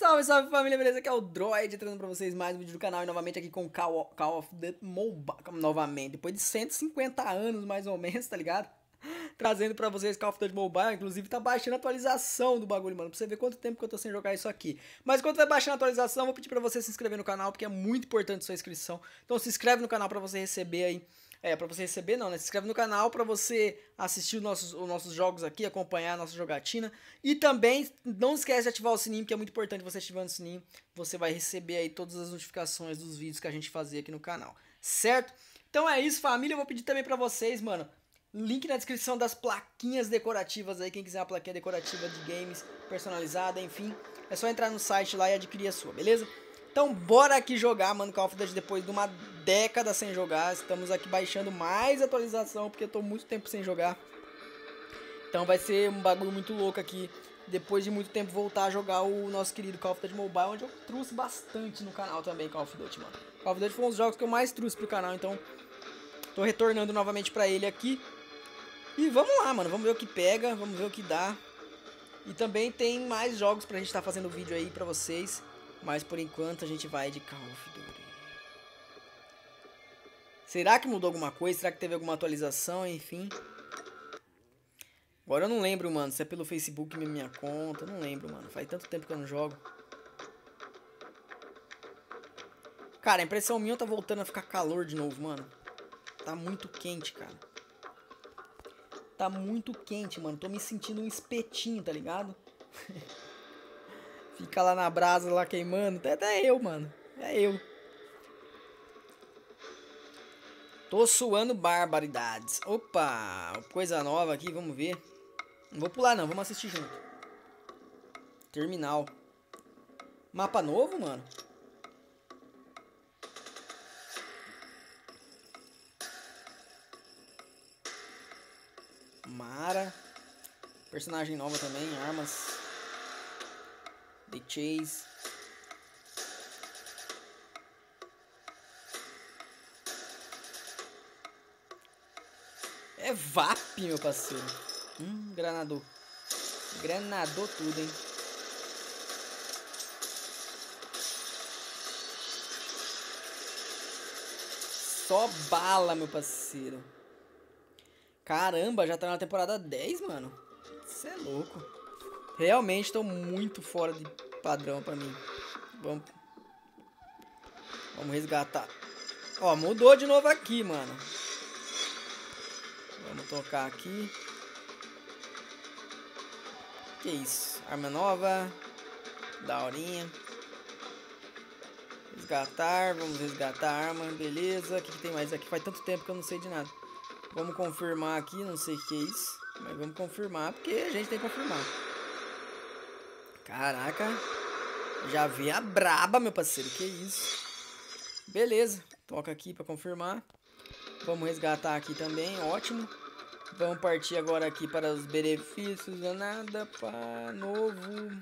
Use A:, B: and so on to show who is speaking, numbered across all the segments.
A: Salve, salve família, beleza? Aqui é o Droid, trazendo pra vocês mais um vídeo do canal e novamente aqui com Call of Duty Mobile, novamente, depois de 150 anos mais ou menos, tá ligado? Trazendo pra vocês Call of Duty Mobile, inclusive tá baixando a atualização do bagulho, mano, pra você ver quanto tempo que eu tô sem jogar isso aqui. Mas enquanto vai baixando a atualização, eu vou pedir pra você se inscrever no canal, porque é muito importante sua inscrição. Então se inscreve no canal pra você receber aí. Pra você receber não, né? Se inscreve no canal pra você assistir os nossos jogos aqui, acompanhar a nossa jogatina. E também não esquece de ativar o sininho, que é muito importante você ativando o sininho. Você vai receber aí todas as notificações dos vídeos que a gente fazer aqui no canal, certo? Então é isso, família. Eu vou pedir também pra vocês, mano, link na descrição das plaquinhas decorativas aí. Quem quiser uma plaquinha decorativa de games personalizada, enfim, é só entrar no site lá e adquirir a sua, beleza? Então bora aqui jogar, mano, Call of Duty depois de uma década sem jogar. Estamos aqui baixando mais atualização, porque eu tô muito tempo sem jogar. Então vai ser um bagulho muito louco aqui, depois de muito tempo voltar a jogar o nosso querido Call of Duty Mobile, onde eu trouxe bastante no canal também Call of Duty, mano. Call of Duty foi um dos jogos que eu mais trouxe pro canal, então tô retornando novamente pra ele aqui. E vamos lá, mano, vamos ver o que pega, vamos ver o que dá. E também tem mais jogos pra gente estar fazendo vídeo aí pra vocês. Mas por enquanto a gente vai de Call of Duty. Será que mudou alguma coisa? Será que teve alguma atualização? Enfim. Agora eu não lembro, mano, se é pelo Facebook mesmo minha conta. Eu não lembro, mano. Faz tanto tempo que eu não jogo. Cara, a impressão minha tá voltando a ficar calor de novo, mano. Tá muito quente, cara. Tá muito quente, mano. Tô me sentindo um espetinho, tá ligado? Fica lá na brasa, lá queimando. Até eu, mano. É eu. Tô suando barbaridades. Opa, coisa nova aqui, vamos ver. Não vou pular não, vamos assistir junto. Terminal. Mapa novo, mano? Mara. Personagem nova também, armas. The Chase. É VAP, meu parceiro. Granador. Granador tudo, hein. Só bala, meu parceiro. Caramba, já tá na temporada 10, mano. Você é louco. Realmente tô muito fora de padrão pra mim. Vamos resgatar. Ó, mudou de novo aqui, mano. Vamos tocar aqui. Que isso? Arma nova. Daorinha. Resgatar. Vamos resgatar a arma. Beleza. O que tem mais aqui? Faz tanto tempo que eu não sei de nada. Vamos confirmar aqui. Não sei o que é isso. Mas vamos confirmar. Porque a gente tem que confirmar. Caraca. Já vi a braba, meu parceiro. Que isso? Beleza. Toca aqui pra confirmar. Vamos resgatar aqui também. Ótimo. Vamos partir agora aqui para os benefícios. Nada para novo.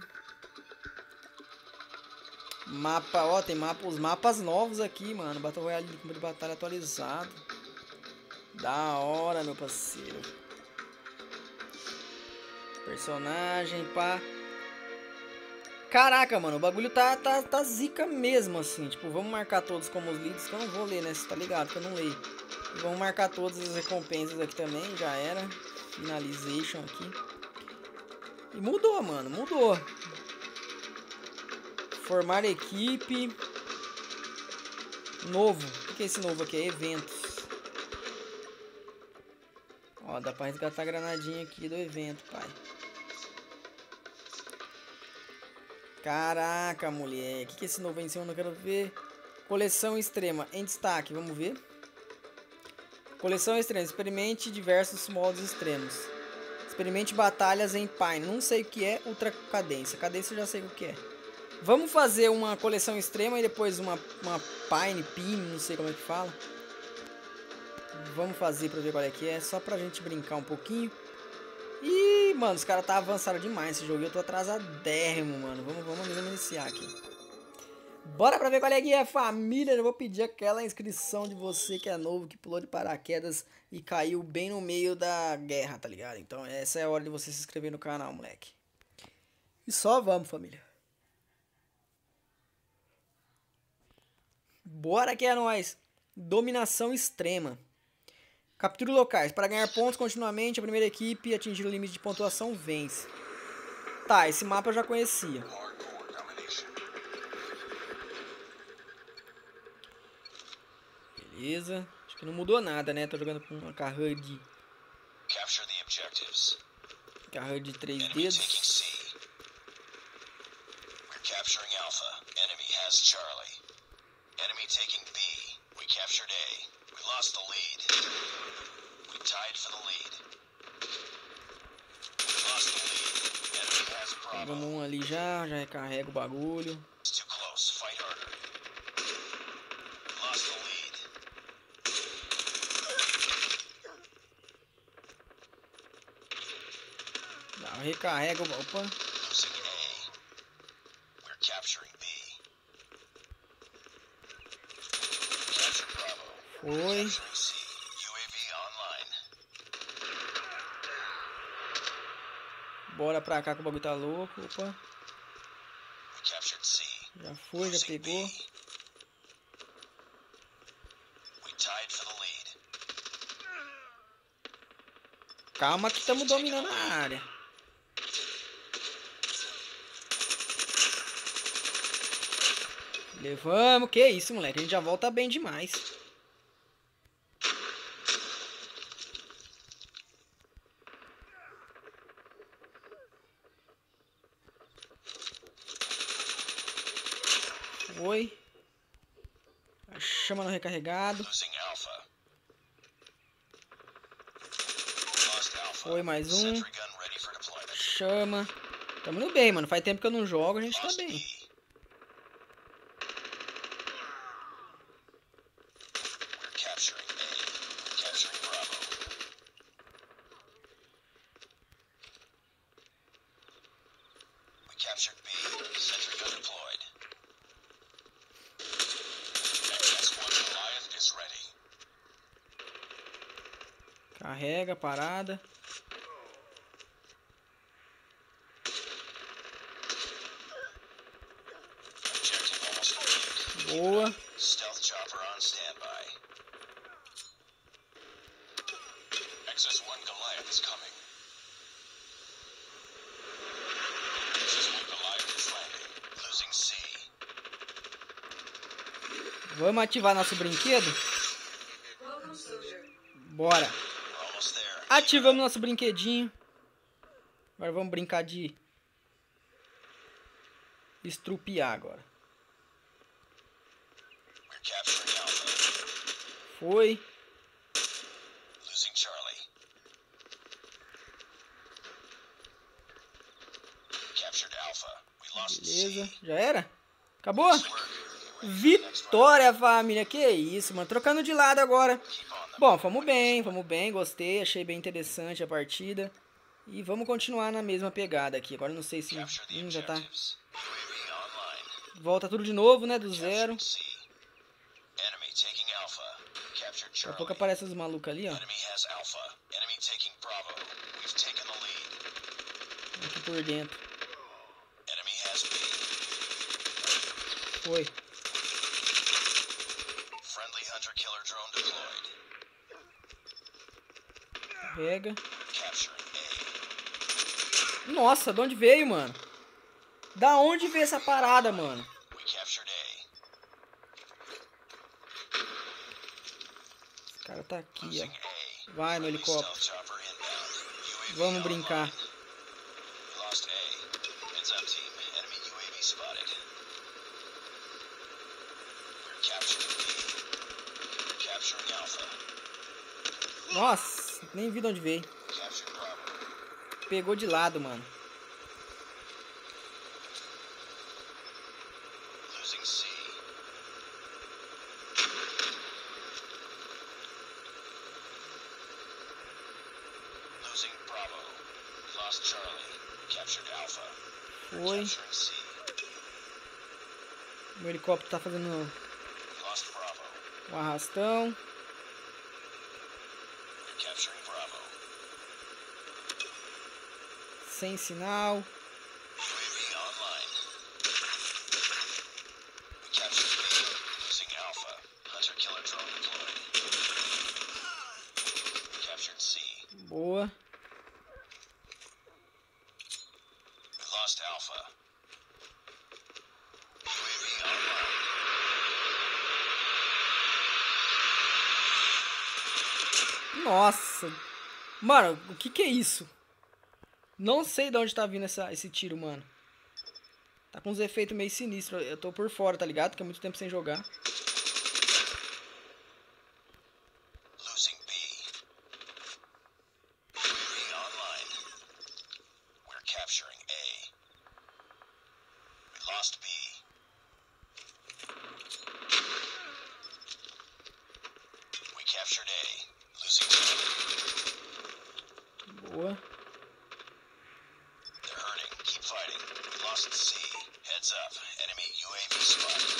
A: Mapa, ó, tem mapa, os mapas novos aqui, mano. Battle Royale de campo de batalha atualizado. Da hora, meu parceiro. Personagem, pá. Caraca, mano, o bagulho tá zica mesmo, assim. Tipo, vamos marcar todos como os leads, que eu não vou ler, né? Você tá ligado que eu não leio. Vamos marcar todas as recompensas aqui também, já era. Finalization aqui. E mudou, mano, mudou. Formar equipe. Novo. O que é esse novo aqui? É eventos. Ó, dá pra resgatar a granadinha aqui do evento, pai. Caraca, mulher. O que é esse novo aí em cima? Eu não quero ver. Coleção extrema. Em destaque, vamos ver. Coleção extrema. Experimente diversos modos extremos. Experimente batalhas em Pine. Não sei o que é. Ultra cadência. Cadência eu já sei o que é. Vamos fazer uma coleção extrema e depois uma Pine, não sei como é que fala. Vamos fazer pra ver qual é que é. Só pra gente brincar um pouquinho. Ih, mano, os caras tá avançado demais esse jogo. Eu tô atrasadérrimo, mano. Vamos iniciar aqui. Bora pra ver qual é que é, família. Eu vou pedir aquela inscrição de você que é novo, que pulou de paraquedas e caiu bem no meio da guerra, tá ligado? Então essa é a hora de você se inscrever no canal, moleque. E só vamos, família. Bora que é nóis. Dominação extrema. Captura locais. Para ganhar pontos continuamente, a primeira equipe a atingir o limite de pontuação vence. Tá, esse mapa eu já conhecia. Beleza. Acho que não mudou nada, né? Tô jogando com uma carrã de... carrã de 3 dedos.
B: Capturing Alpha. Enemy has Charlie. Enemy taking B. We captured A. We lost the lead. We tied for the lead. We lost the lead. Enemy has Bravo.
A: Pegamos um ali já recarrega o bagulho.
B: It's too close. Fight harder. We lost the lead.
A: Recarrega o... Opa.
B: Losing A. We're capturing B. Capture Bravo.
A: Foi.
B: Capturing C. UAV online.
A: Bora pra cá que o bagulho tá louco. Opa.
B: We captured C.
A: Já foi, já
B: Losing
A: pegou.
B: B. We tied for the lead.
A: Calma que estamos dominando a área. Levamos. Que isso, moleque. A gente já volta bem demais. Foi. A chama no recarregado.
B: Losing Alpha. Lost Alpha.
A: Foi mais um.
B: Sentry gun ready for deployment.
A: Chama. Tamo no bem, mano. Faz tempo que eu não jogo, a gente tá
B: Lost
A: bem.
B: B. We're capturing A. We're capturing Bravo. We captured B. Sentry gun deployed. XS-1 Goliath is ready.
A: Carrega, parada.
B: Objective almost complete.
A: Boa.
B: Stealth chopper on standby. XS-1 Goliath is coming. XS-1 Goliath is landing. Losing C.
A: Vamos ativar nosso brinquedo? Bora.
B: We're almost there.
A: Ativamos nosso brinquedinho. Agora vamos brincar de estrupiar agora.
B: We're capturing Alpha.
A: Foi.
B: Losing Charlie. Captured Alpha. We lost
A: Beleza.
B: C.
A: Já era? Acabou?
B: Work.
A: Vitória, família. Que isso, mano. Trocando de lado agora.
B: Keep on them.
A: Bom, fomos bem. Gostei. Achei bem interessante a partida. E vamos continuar na mesma pegada aqui. Agora eu não sei se
B: Capture the
A: já tá...
B: objectives. UAV online.
A: Volta tudo de novo, né? Do zero.
B: Captured C. Enemy taking Alpha. Captured
A: Daqui a
B: Charlie.
A: pouco aparecem os malucos ali, ó.
B: Enemy has Alpha. Enemy taking Bravo. We've taken the lead.
A: Aqui por dentro.
B: Enemy has B.
A: Foi.
B: Friendly hunter-killer drone deployed.
A: Pega.
B: Capturing A.
A: Nossa, de onde veio, mano? Da onde veio essa parada, mano?
B: We captured A.
A: Esse cara tá aqui,
B: Losing
A: ó.
B: A.
A: Vai no
B: Friendly
A: helicóptero.
B: stealth chopper inbound. UAV
A: Vamos brincar.
B: online. We lost A. Heads up, team. Enemy UAV spotted. We're capturing B. We're capturing Alpha.
A: Nossa, nem vi de onde veio.
B: Captured Bravo.
A: Pegou de lado, mano.
B: Losing C. Losing Bravo. Lost Charlie. Captured Alpha.
A: Foi.
B: Capturing C.
A: Meu helicóptero tá fazendo
B: Lost Bravo.
A: um arrastão.
B: We're capturing Bravo.
A: Sem sinal.
B: UAV online. We captured B. Losing Alpha.
A: Nossa. Mano, o que é isso? Não sei de onde tá vindo esse tiro, mano. Tá com uns efeitos meio sinistros. Eu tô por fora, tá ligado? Porque é muito tempo sem jogar.
B: Losing B. B online. We're capturing A. We lost B. We captured A. Losing B.
A: Boa.
B: They're hurting. Keep fighting. We lost C. Heads up. Enemy UAV spotted.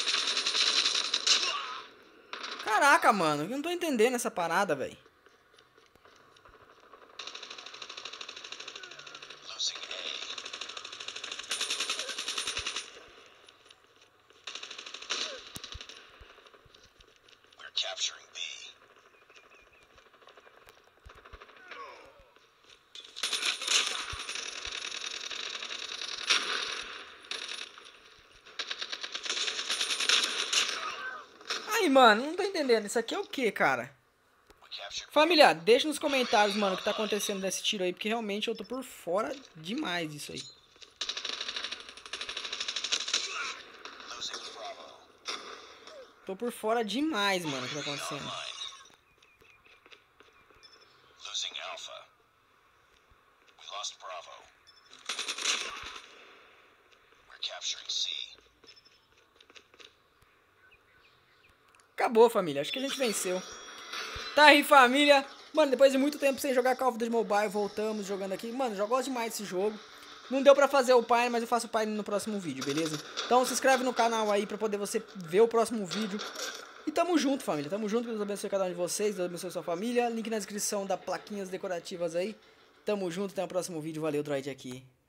A: Caraca, mano. Eu não tô entendendo essa parada, velho.
B: Losing A. We're capturing B.
A: Aí, mano, não tô entendendo. Isso aqui é o que, cara?
B: We captured
A: Família, deixa nos comentários, mano, o que tá acontecendo desse tiro aí, porque realmente eu tô por fora demais disso aí.
B: losing Bravo.
A: Tô por fora demais, mano, o que tá acontecendo.
B: Online. Losing Alpha. We lost Bravo. We're capturing C.
A: Acabou, família. Acho que a gente venceu. Tá aí, família. Mano, depois de muito tempo sem jogar Call of Duty Mobile, voltamos jogando aqui. Mano, já gosto demais desse jogo. Não deu pra fazer o Pine, mas eu faço o Pine no próximo vídeo, beleza? Então se inscreve no canal aí pra poder você ver o próximo vídeo. E tamo junto, família. Tamo junto. Deus abençoe cada um de vocês. Deus abençoe sua família. Link na descrição da plaquinhas decorativas aí. Tamo junto. Até o próximo vídeo. Valeu, Droid aqui.